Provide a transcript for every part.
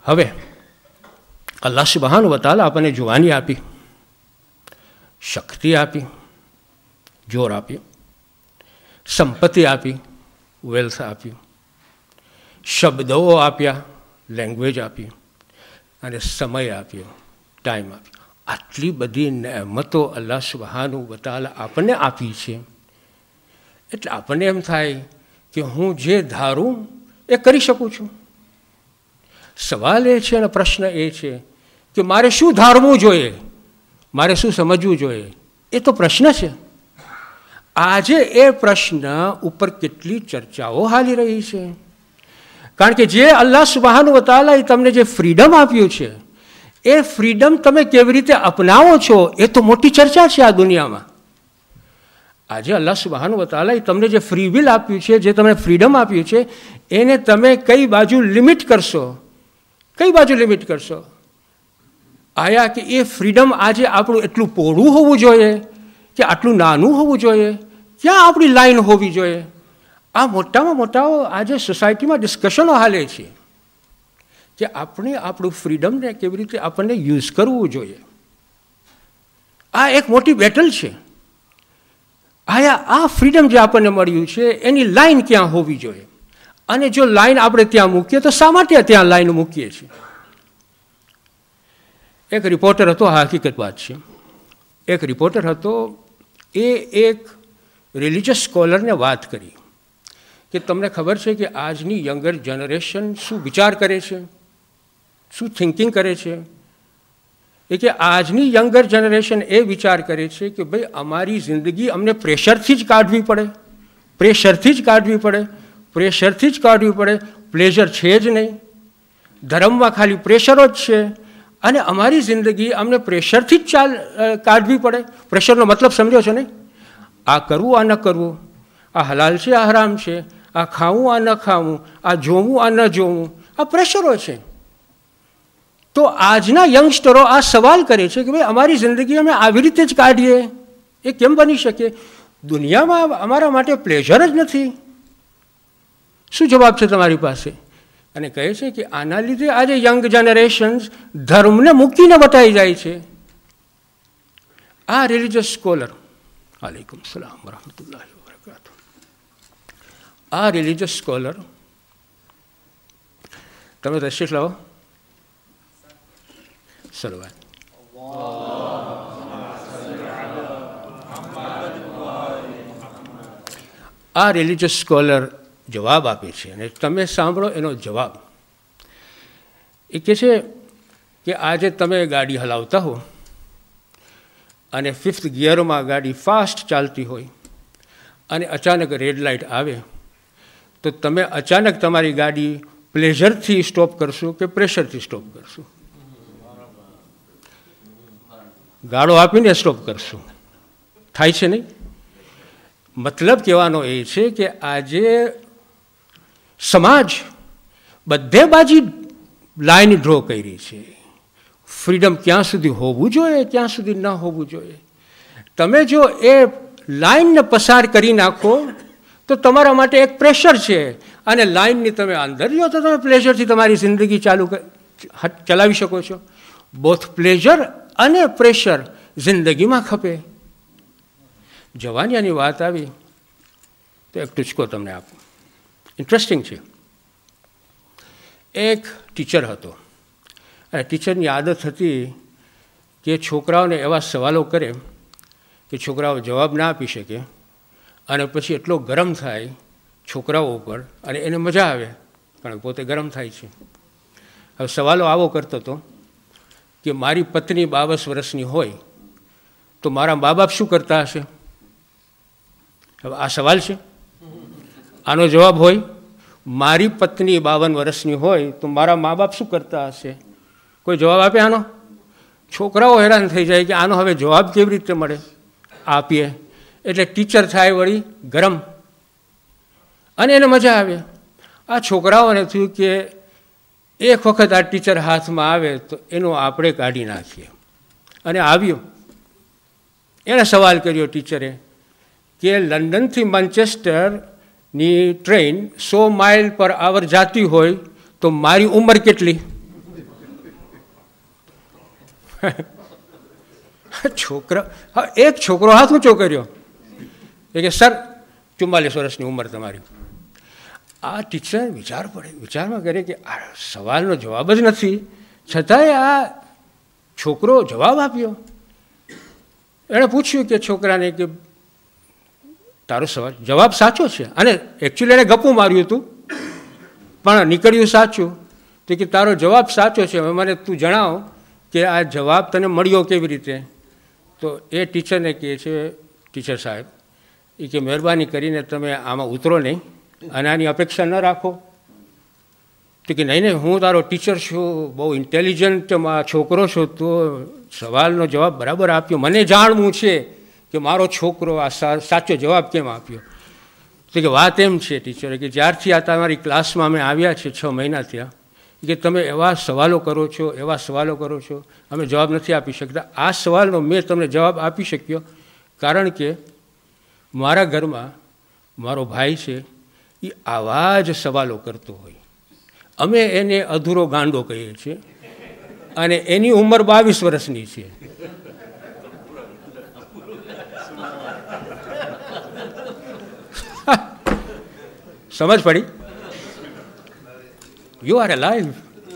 હવે અલ્લાહ સુબહાનહુ વ તઆલા આપણને જુવાની આપી, શક્તિ આપી, જોર આપ્યું, સંપત્તિ આપી, વેલ્થ આપ્યું, શબ્દો આપ્યા, લેંગ્વેજ આપી, અને સમય આપ્યો, ટાઈમ આપ્યો. આટલી બધી નહેમતો અલ્લાહ સુબહાનહુ વ તઆલા આપણને આપી છે. એટલે આપણને એમ થાય કે હું જે ધારું એ કરી શકું છું. સવાલ એ છે અને પ્રશ્ન એ છે કે મારે શું ધારવું જોઈએ, મારે શું સમજવું જોઈએ. એ તો પ્રશ્ન છે. આજે એ પ્રશ્ન ઉપર કેટલી ચર્ચાઓ હાલી રહી છે. કારણ કે જે અલ્લાહ સુબહાનહુ વ તઆલાએ તમને જે ફ્રીડમ આપ્યું છે, એ ફ્રીડમ તમે કેવી રીતે અપનાવો છો એ તો મોટી ચર્ચા છે આ દુનિયામાં. આજે અલ્લાહ સુબહાનહુ વ તઆલાએ તમને જે ફ્રી વિલ આપ્યું છે, જે તમને ફ્રીડમ આપ્યું છે, એને તમે કઈ બાજુ લિમિટ કરશો, કઈ બાજુ લિમિટ કરશો. આયા કે એ ફ્રીડમ આજે આપણું એટલું પહોળું હોવું જોઈએ કે આટલું નાનું હોવું જોઈએ, ક્યાં આપણી લાઈન હોવી જોઈએ. આ મોટામાં મોટાઓ આજે સોસાયટીમાં ડિસ્કશનો હાલે છે કે આપણે આપણું ફ્રીડમને કેવી રીતે આપણને યુઝ કરવું જોઈએ. આ એક મોટી બેટલ છે. આ ફ્રીડમ જે આપણને મળ્યું છે એની લાઈન ક્યાં હોવી જોઈએ, અને જો લાઈન આપણે ત્યાં મૂકીએ તો શા માટે ત્યાં લાઈન મૂકીએ છીએ. એક રિપોર્ટર હતો, આ હકીકત વાત છે. એક રિપોર્ટર હતો, એ એક રિલિજિયસ સ્કોલરને વાત કરી કે તમને ખબર છે કે આજની યંગર જનરેશન શું વિચાર કરે છે, શું થિંકિંગ કરે છે. એ કે આજની યંગર જનરેશન એ વિચાર કરે છે કે ભાઈ અમારી જિંદગી અમને પ્રેશરથી જ કાઢવી પડે, પ્રેશરથી જ કાઢવી પડે, પ્રેશરથી જ કાઢવી પડે. પ્લેઝર છે જ નહીં, ધર્મમાં ખાલી પ્રેશરો જ છે, અને અમારી જિંદગી અમને પ્રેશરથી જ કાઢવી પડે. પ્રેશરનો મતલબ સમજો છો ને? આ કરવું, આ ન કરવું, આ હલાલ છે, આ હરામ છે, આ ખાવું, આ ન ખાવું, આ જોવું, આ ન જોવું, આ પ્રેશરો છે. તો આજના યંગસ્ટરો આ સવાલ કરે છે કે ભાઈ અમારી જિંદગી અમે આવી રીતે જ કાઢીએ, એ કેમ બની શકે? દુનિયામાં અમારા માટે પ્લેઝર જ નથી. શું જવાબ છે તમારી પાસે? અને કહે છે કે આના લીધે આજે યંગ જનરેશન્સ ધર્મને મૂકીને વટાઈ જાય છે. આ રિલિજિયસ સ્કોલર, વાલેકુમ સલામ વરહમતુલ્લાહિ વબરકાતુહ, આ રિલિજિયસ સ્કોલર, તમે તશરીફ લાવો. સલવાત. આ રિલિજિયસ સ્કોલર જવાબ આપે છે, અને તમે સાંભળો એનો જવાબ. એ કહે છે કે આજે તમે ગાડી હલાવતા હો અને 5th ગિયરમાં ગાડી ફાસ્ટ ચાલતી હોય અને અચાનક રેડ લાઇટ આવે, તો તમે અચાનક તમારી ગાડી પ્લેઝરથી સ્ટોપ કરશો કે પ્રેશરથી સ્ટોપ કરશો? ગાળો આપીને સ્ટોપ કરશું. થાય છે નહીં? મતલબ કહેવાનો એ છે કે આજે સમાજ બધે બાજુ લાઈન ડ્રો કરી છે. ફ્રીડમ ક્યાં સુધી હોવું જોઈએ, ક્યાં સુધી ન હોવું જોઈએ. તમે જો એ લાઈનને પસાર કરી નાખો તો તમારા માટે એક પ્રેશર છે, અને લાઈનની તમે અંદર જો તો તમે પ્લેઝરથી તમારી જિંદગી ચલાવી શકો છો. બોથ પ્લેઝર અને પ્રેશર જિંદગીમાં ખપે. જવાનિયાની વાત આવી તો એક ટૂચકો તમને આપું, ઇન્ટરેસ્ટિંગ છે. એક ટીચર હતો, અને ટીચરની આદત હતી કે છોકરાઓને એવા સવાલો કરે કે છોકરાઓ જવાબ ના આપી શકે, અને પછી એટલો ગરમ થાય છોકરાઓ ઉપર, અને એને મજા આવે કારણ કે પોતે ગરમ થાય છે. હવે સવાલો આવો કરતો હતો કે મારી પત્ની 22 વર્ષની હોય તો મારા મા બાપ શું કરતા હશે? હવે આ સવાલ છે. આનો જવાબ હોય મારી પત્ની 52 વર્ષની હોય તો મારા મા બાપ શું કરતા હશે? કોઈ જવાબ આપે આનો? છોકરાઓ હેરાન થઈ જાય કે આનો હવે જવાબ કેવી રીતે મળે, આપીએ. એટલે ટીચર થાય વળી ગરમ, અને એને મજા આવે. આ છોકરાઓને થયું કે એક વખત આ ટીચર હાથમાં આવે તો એનો આપણે કાઢી નાખીએ. અને આવ્યો, એણે સવાલ કર્યો ટીચરે કે લંડનથી મેન્ચેસ્ટરની ટ્રેન 100 માઇલ પર આવર જતી હોય તો મારી ઉંમર કેટલી? છોકરા, હા, એક છોકરો હાથ ઊંચો કર્યો કે સર 44 વર્ષની ઉંમર તમારી. આ ટીચર વિચારમાં કરે કે આ સવાલનો જવાબ જ નથી, છતાંય આ છોકરો જવાબ આપ્યો. એણે પૂછ્યું કે છોકરાને કે તારો જવાબ સાચો છે. અને એકચ્યુઅલી એણે ગપ્પું માર્યું હતું પણ નીકળ્યું સાચું. તો કે તારો જવાબ સાચો છે, હવે મને તું જણાવ કે આ જવાબ તને મળ્યો કેવી રીતે. તો એ ટીચરને કહે છે, ટીચર સાહેબ એ કે મહેરબાની કરીને તમે આમાં ઉતરો નહીં અને આની અપેક્ષા ન રાખો. તો કે નહીં નહીં, હું તારો ટીચર છું, બહુ ઇન્ટેલિજન્ટ છોકરો છો, તો સવાલનો જવાબ બરાબર આપ્યો. મને જાણવું છે કે મારો છોકરો આ સાચો જવાબ કેમ આપ્યો. તો કે વાત એમ છે ટીચરે કે જ્યારથી આ તમારી ક્લાસમાં અમે આવ્યા છે 6 મહિના થયા, કે તમે એવા સવાલો કરો છો અમે જવાબ નથી આપી શકતા. આ સવાલનો મેં તમને જવાબ આપી શક્યો કારણ કે મારા ઘરમાં મારો ભાઈ છે, એ આવા જ સવાલો કરતો હોય. અમે એને અધૂરો ગાંડો કહીએ છીએ અને એની ઉંમર 22 વર્ષની છે. સમજ પડી? You are alive.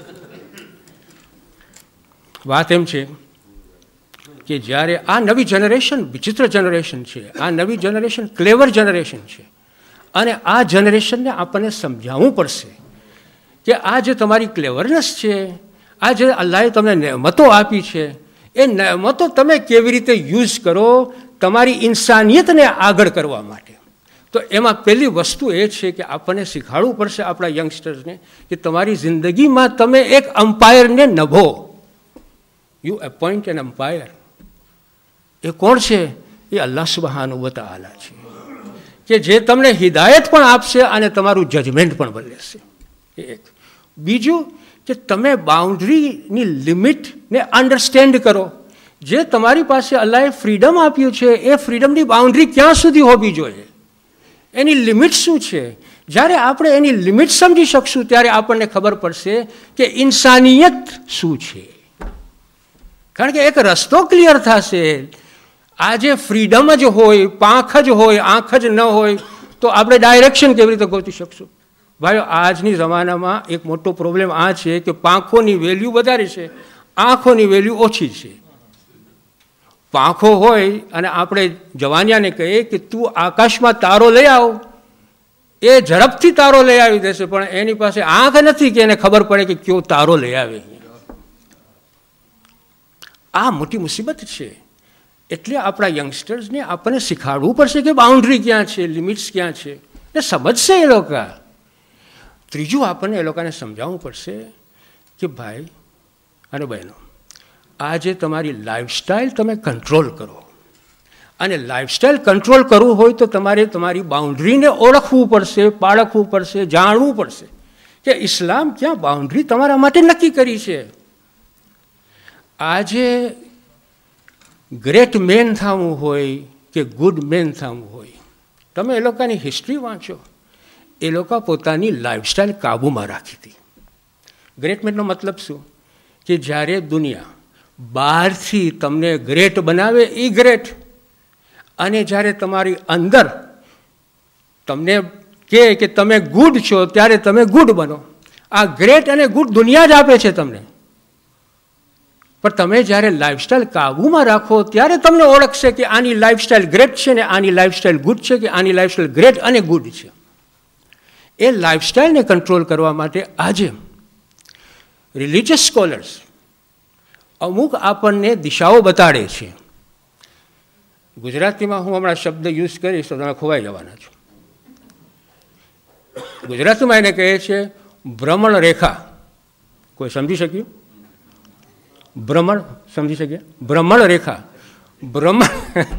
વાત એમ છે કે જ્યારે આ નવી જનરેશન વિચિત્ર જનરેશન છે, આ નવી જનરેશન ક્લેવર જનરેશન છે, અને આ જનરેશનને આપણને સમજાવવું પડશે કે આ જે તમારી ક્લેવરનેસ છે, આ જે અલ્લાહે તમને નેમતો આપી છે, એ નેમતો તમે કેવી રીતે યુઝ કરો તમારી ઇન્સાનિયતને આગળ કરવા માટે. તો એમાં પહેલી વસ્તુ એ છે કે આપણને શીખવાડવું પડશે આપણા યંગસ્ટર્સને કે તમારી જિંદગીમાં તમે એક અમ્પાયરને નભો. You appoint an umpire. એ કોણ છે? એ અલ્લાહ સુબ્હાનહુ વ તઆલા છે, કે જે તમને હિદાયત પણ આપશે અને તમારું જજમેન્ટ પણ બદલશે. એક. બીજું કે તમે બાઉન્ડ્રીની લિમિટને અન્ડરસ્ટેન્ડ કરો. જે તમારી પાસે અલ્લાહે ફ્રીડમ આપ્યું છે, એ ફ્રીડમની બાઉન્ડ્રી ક્યાં સુધી હોવી જોઈએ, એની લિમિટ શું છે. જ્યારે આપણે એની લિમિટ સમજી શકશું ત્યારે આપણને ખબર પડશે કે ઇન્સાનિયત શું છે. કારણ કે એક રસ્તો ક્લિયર થશે. આજે ફ્રીડમ જ હોય, પાંખ જ હોય, આંખ જ ન હોય તો આપણે ડાયરેક્શન કેવી રીતે ગોતી શકશું? ભાઈઓ, આજની જમાનામાં એક મોટો પ્રોબ્લેમ આ છે કે પાંખોની વેલ્યુ વધારે છે, આંખોની વેલ્યુ ઓછી છે. પાંખો હોય અને આપણે જવાનિયાને કહીએ કે તું આકાશમાં તારો લઈ આવ, એ ઝડપથી તારો લઈ આવી દેશે, પણ એની પાસે આંખ નથી કે એને ખબર પડે કે કયો તારો લઈ આવે. આ મોટી મુસીબત છે. એટલે આપણા યંગસ્ટર્સને આપણને શીખવાડવું પડશે કે બાઉન્ડ્રી ક્યાં છે, લિમિટ્સ ક્યાં છે, એ સમજશે એ લોકો. ત્રીજું, આપણને એ લોકોને સમજાવવું પડશે કે ભાઈ અને બહેનો, આજે તમારી લાઈફસ્ટાઈલ તમે કંટ્રોલ કરો, અને લાઈફસ્ટાઈલ કંટ્રોલ કરવું હોય તો તમારે તમારી બાઉન્ડ્રીને ઓળખવું પડશે, પાળખવું પડશે, જાણવું પડશે કે ઇસ્લામ ક્યાં બાઉન્ડ્રી તમારા માટે નક્કી કરી છે. આજે ગ્રેટ મેન થવું હોય કે ગુડ મેન થવું હોય, તમે એ લોકોની હિસ્ટ્રી વાંચો. એ લોકો પોતાની લાઈફસ્ટાઈલ કાબૂમાં રાખી હતી. ગ્રેટ મેનનો મતલબ શું? કે જ્યારે દુનિયા બહારથી તમને ગ્રેટ બનાવે એ ગ્રેટ, અને જ્યારે તમારી અંદર તમને કહે કે તમે ગુડ છો ત્યારે તમે ગુડ બનો. આ ગ્રેટ અને ગુડ દુનિયા જ આપે છે તમને, પણ તમે જ્યારે લાઈફસ્ટાઈલ કાબૂમાં રાખો ત્યારે તમને ઓળખશે કે આની લાઈફસ્ટાઈલ ગ્રેટ છે ને આની લાઈફસ્ટાઈલ ગુડ છે, કે આની લાઈફસ્ટાઈલ ગ્રેટ અને ગુડ છે. એ લાઈફસ્ટાઈલને કંટ્રોલ કરવા માટે આજે રિલિજિયસ સ્કોલર્સ અમુક આપણને દિશાઓ બતાડે છે. ગુજરાતીમાં હું હમણાં શબ્દ યુઝ કરીશ તો તમે ખોવાઈ જવાના છો. ગુજરાતીમાં એને કહે છે ભ્રમણ રેખા. કોઈ સમજી શક્યું? ભ્રમણ સમજી શક્યા? ભ્રમણ રેખા. ભ્રમણ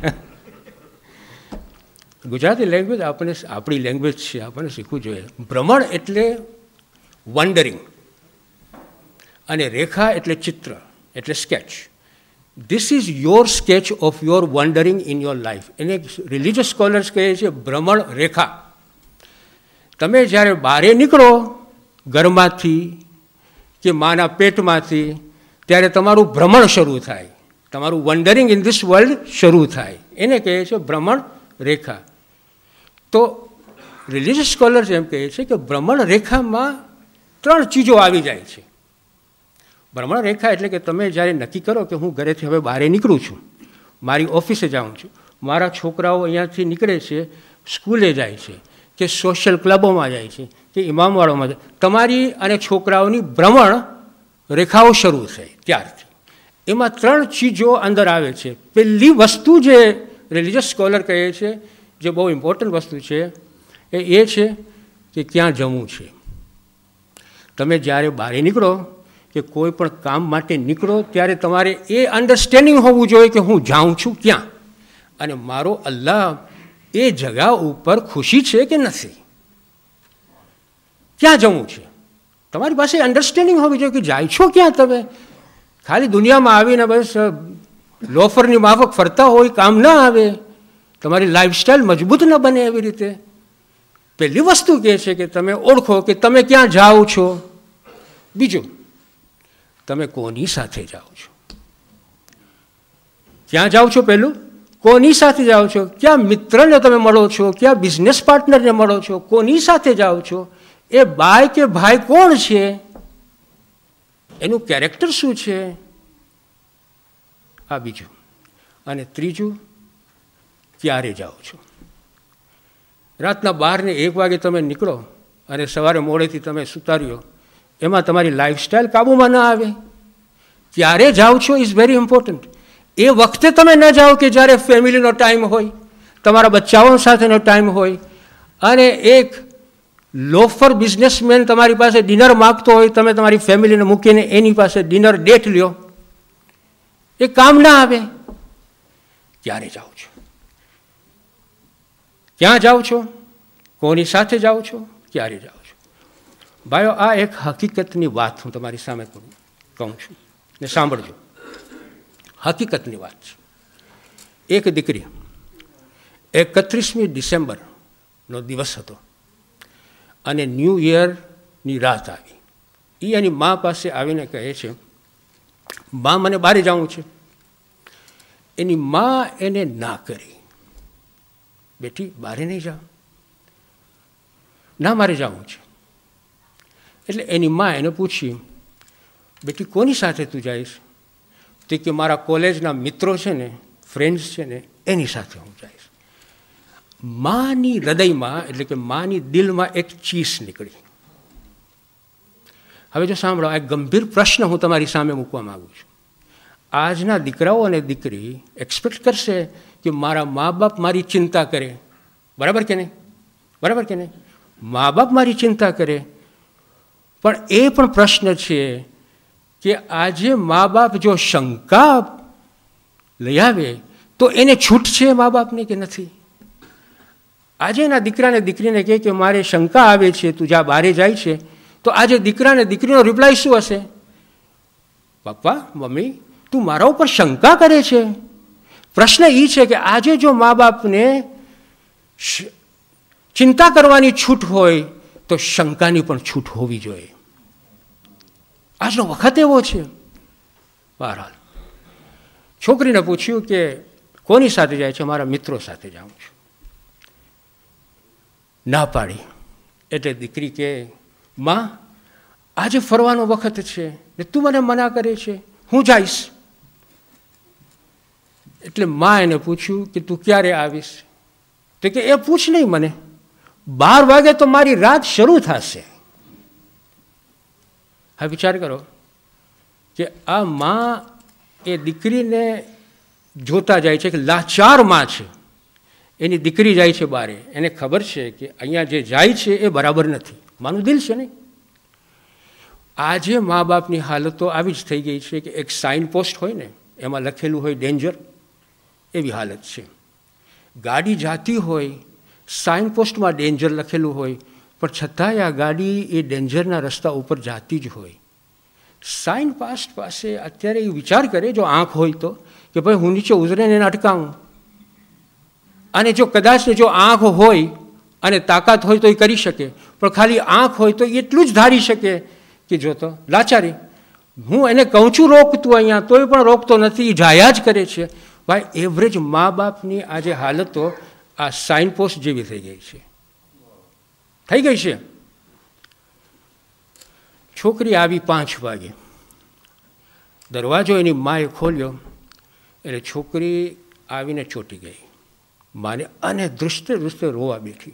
ગુજરાતી લેંગ્વેજ આપણે આપણી લેંગ્વેજ છે, આપણને શીખવું જોઈએ. ભ્રમણ એટલે વન્ડરિંગ, અને રેખા એટલે ચિત્ર, એટલે sketch. This is your sketch of your wandering in your life. એને રિલિજિયસ સ્કોલર્સ કહે છે ભ્રમણ રેખા. તમે જ્યારે બહાર નીકળો ઘરમાંથી કે માના પેટમાંથી, ત્યારે તમારું ભ્રમણ શરૂ થાય, તમારું વન્ડરિંગ ઇન ધીસ વર્લ્ડ શરૂ થાય. એને કહે છે ભ્રમણ રેખા. તો રિલિજિયસ સ્કોલર્સ એમ કહે છે કે ભ્રમણ રેખામાં 3 ચીજો આવી જાય છે. ભ્રમણ રેખા એટલે કે તમે જ્યારે નક્કી કરો કે હું ઘરેથી હવે બહાર નીકળું છું, મારી ઓફિસે જાઉં છું, મારા છોકરાઓ અહીંયાથી નીકળે છે, સ્કૂલે જાય છે, કે સોશિયલ ક્લબોમાં જાય છે, કે ઇમામવાળોમાં જાય, તમારી અને છોકરાઓની ભ્રમણ રેખાઓ શરૂ થઈ ત્યારથી. એમાં 3 ચીજો અંદર આવે છે. પહેલી વસ્તુ જે રિલિજિયસ સ્કોલર કહે છે, જે બહુ ઇમ્પોર્ટન્ટ વસ્તુ છે, એ છે કે ક્યાં જવું છે. તમે જ્યારે બહાર નીકળો કે કોઈ પણ કામ માટે નીકળો ત્યારે તમારે એ અન્ડરસ્ટેન્ડિંગ હોવું જોઈએ કે હું જાઉં છું ક્યાં, અને મારો અલ્લાહ એ જગા ઉપર ખુશી છે કે નથી, ક્યાં જવું છે. તમારી પાસે અન્ડરસ્ટેન્ડિંગ હોવી જોઈએ કે જાય છો ક્યાં. તમે ખાલી દુનિયામાં આવીને બસ લોફરની માફક ફરતા હોય, કામ ના આવે, તમારી લાઈફસ્ટાઈલ મજબૂત ન બને. એવી રીતે પહેલી વસ્તુ કહે છે કે તમે ઓળખો કે તમે ક્યાં જાઓ છો. બીજું, તમે કોની સાથે જાઓ છો, ક્યાં જાઓ છો. પહેલું, કોની સાથે જાઓ છો, ક્યાં મિત્રને તમે મળો છો, ક્યાં બિઝનેસ પાર્ટનરને મળો છો, કોની સાથે જાઓ છો, એ બાય કે ભાઈ કોણ છે, એનું કેરેક્ટર શું છે. આ બીજું. અને ત્રીજું, ક્યારે જાઓ છો. રાતના 12 ને 1 વાગે તમે નીકળો અને સવારે મોડેથી તમે સુતાર્યો, એમાં તમારી લાઈફસ્ટાઈલ કાબૂમાં ના આવે. ક્યારે જાઓ છો ઇઝ વેરી ઇમ્પોર્ટન્ટ. એ વખતે તમે ન જાઓ કે જ્યારે ફેમિલીનો ટાઈમ હોય, તમારા બચ્ચાઓ સાથેનો ટાઈમ હોય, અને એક લોફર બિઝનેસમેન તમારી પાસે ડિનર માગતો હોય, તમે તમારી ફેમિલીને મૂકીને એની પાસે ડિનર ડેટ લ્યો. એ કામ ના આવે. ક્યારે જાઓ છો, ક્યાં જાઓ છો, કોની સાથે જાઓ છો, ક્યારે જાઓ છો. ભાઈઓ, આ એક હકીકતની વાત હું તમારી સામે કહું છું ને સાંભળજો. હકીકતની વાત છે. એક દીકરી 31મી ડિસેમ્બરનો દિવસ હતો અને ન્યૂ યરની રાત આવી. એ એની મા પાસે આવીને કહે છે, મા મને બહાર જવું છે. એની મા એને ના કરી, બેટી બહાર નહીં જાઓ. ના, મારે જવું છે. એટલે એની મા એને પૂછી, બેટી કોની સાથે તું જઈશ. તો કે મારા કોલેજના મિત્રો છે ને, ફ્રેન્ડ્સ છે ને, એની સાથે હું જઈશ. માની હૃદયમાં એટલે કે માની દિલમાં એક ચીસ નીકળી. હવે જો સાંભળો, આ એક ગંભીર પ્રશ્ન હું તમારી સામે મૂકવા માગું છું. આજના દીકરાઓ અને દીકરી એક્સપેક્ટ કરશે કે મારા મા બાપ મારી ચિંતા કરે. બરાબર કે નહીં? બરાબર કે નહીં? મા બાપ મારી ચિંતા કરે. પણ એ પણ પ્રશ્ન છે કે આજે મા બાપ જો શંકા લઈ આવે તો એને છૂટ છે મા બાપની કે નથી. આજે એના દીકરાને દીકરીને કહે કે મારે શંકા આવે છે, તું જ્યાં બહારે જાય છે, તો આજે દીકરાને દીકરીનો રિપ્લાય શું હશે? પપ્પા, મમ્મી, તું મારા ઉપર શંકા કરે છે. પ્રશ્ન એ છે કે આજે જો મા બાપને ચિંતા કરવાની છૂટ હોય તો શંકાની પણ છૂટ હોવી જોઈએ. આજનો વખત એવો છે. બહરહાલ, છોકરીને પૂછ્યું કે કોની સાથે જાય છે? મારા મિત્રો સાથે જાઉં છું. ના પાડી. એટલે દીકરી કે, માં, આજે ફરવાનો વખત છે ને તું મને મના કરે છે, હું જઈશ. એટલે માં એને પૂછ્યું કે તું ક્યારે આવીશ? તો કે એ પૂછ નહીં મને, 12 વાગે તો મારી રાત શરૂ થશે. હવે વિચાર કરો કે આ માં એ દીકરીને જોતા જાય છે કે લાચાર માં છે. એની દીકરી જાય છે બારે, એને ખબર છે કે અહીંયા જે જાય છે એ બરાબર નથી. માનું દિલ છે ને. આજે મા બાપની હાલતો આવી જ થઈ ગઈ છે કે એક સાઇન પોસ્ટ હોય ને, એમાં લખેલું હોય ડેન્જર, એવી હાલત છે. ગાડી જાતી હોય, સાઇન પોસ્ટમાં ડેન્જર લખેલું હોય, પણ છતાંય આ ગાડી એ ડેન્જરના રસ્તા ઉપર જાતી જ હોય. સાઇન પોસ્ટ પાસે અત્યારે એ વિચાર કરે, જો આંખ હોય તો, કે ભાઈ હું નીચે ઉતરીને એને અટકાવું. અને જો કદાચ જો આંખ હોય અને તાકાત હોય તો એ કરી શકે, પણ ખાલી આંખ હોય તો એટલું જ ધારી શકે કે જો તો લાચારી. હું એને કહું છું રોકતું અહીંયા, તોય પણ રોકતો નથી, જાયા જ કરે છે. ભાઈ એવરેજ મા બાપની આજે હાલતો આ સાઇન પોસ્ટ જેવી થઈ ગઈ છે, થઈ ગઈ છે. છોકરી આવી 5 વાગે, દરવાજો એની માએ ખોલ્યો એટલે છોકરી આવીને ચોંટી ગઈ માને, અને દૃષ્ટે દૃષ્ટે રોવા બેઠી.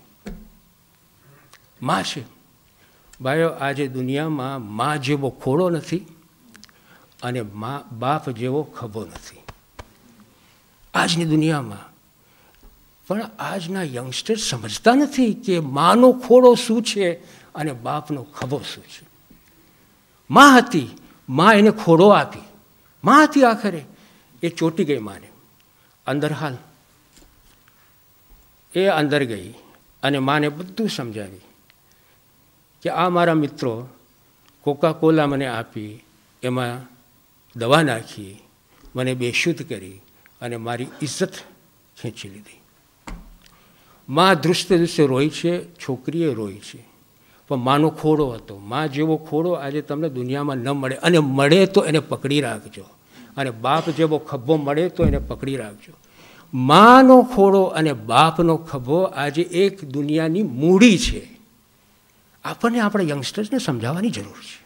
મા છે. ભાઈઓ આજે દુનિયામાં મા જેવો ખોળો નથી અને બાપ જેવો ખભો નથી આજની દુનિયામાં. પણ આજના યંગસ્ટર્સ સમજતા નથી કે માનો ખોળો શું છે અને બાપનો ખભો શું છે. મા હતી, મા એને ખોળો આપી, મા હતી આખરે. એ ચોંટી ગઈ માને, અંદર હાલ. એ અંદર ગઈ અને માને બધું સમજાવી કે આ મારા મિત્રો કોકા-કોલા મને આપી, એમાં દવા નાખી, મને બેશુદ્ધ કરી અને મારી ઇજ્જત ખેંચી લીધી. મા દૃષ્ટે દૃષ્ટે રોઈ છે, છોકરીએ રોઈ છે, પણ માનો ખોળો હતો. મા જેવો ખોળો આજે તમને દુનિયામાં ન મળે, અને મળે તો એને પકડી રાખજો, અને બાપ જેવો ખભો મળે તો એને પકડી રાખજો. માનો ખોળો અને બાપનો ખભો આજે એક દુનિયાની મૂડી છે. આપણને આપણા યંગસ્ટર્સને સમજાવવાની જરૂર છે.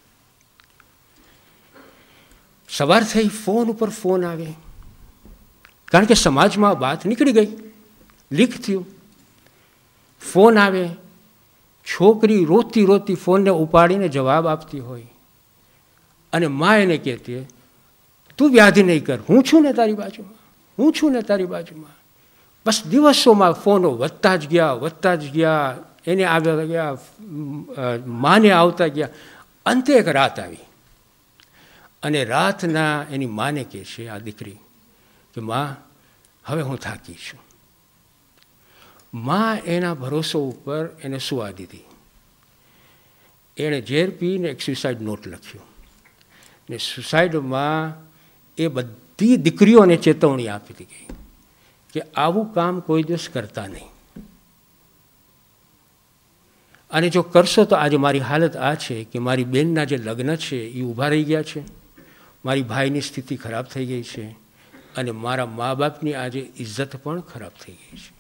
સવાર થઈ ફોન ઉપર ફોન આવે, કારણ કે સમાજમાં વાત નીકળી ગઈ, લીક થયું. ફોન આવે, છોકરી રોતી રોતી ફોનને ઉપાડીને જવાબ આપતી હોય, અને મા એને કહેતી તું વ્યાધિ નહીં કર, હું છું ને તારી બાજુમાં, હું છું ને તારી બાજુમાં. બસ દિવસોમાં ફોનો વધતા જ ગયા, એને આવ્યા ગયા, માને આવતા ગયા. અંતે એક રાત આવી, અને રાતના એની માને કહે છે આ દીકરી કે મા હવે હું થાકી છું. મા એના ભરોસો ઉપર એને સુવા દીધી. એણે ઝેર પીને એક સુસાઇડ નોટ લખ્યું, ને સુસાઇડમાં એ બધી દીકરીઓને ચેતવણી આપી ગઈ કે આવું કામ કોઈ દિવસ કરતા નહીં, અને જો કરશો તો આજે મારી હાલત આ છે કે મારી બેનના જે લગ્ન છે એ ઊભા રહી ગયા છે, મારી ભાઈની સ્થિતિ ખરાબ થઈ ગઈ છે, અને મારા મા બાપની આજે ઇજ્જત પણ ખરાબ થઈ ગઈ છે.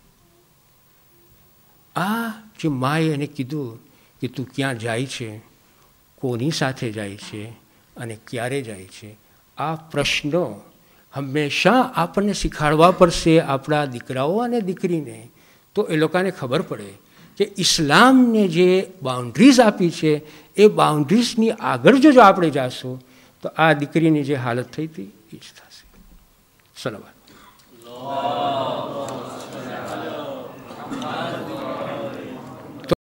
આ જે માએ એને કીધું કે તું ક્યાં જાય છે, કોની સાથે જાય છે અને ક્યારે જાય છે, આ પ્રશ્નો હંમેશા આપણને શીખવાડવા પડશે, આપણા દીકરાઓ અને દીકરીને. તો એ લોકોને ખબર પડે કે ઇસ્લામને જે બાઉન્ડ્રીઝ આપી છે એ બાઉન્ડ્રીઝની આગળ જો આપણે જાશું તો આ દીકરીની જે હાલત થઈ હતી એ જ થશે. સલાવત.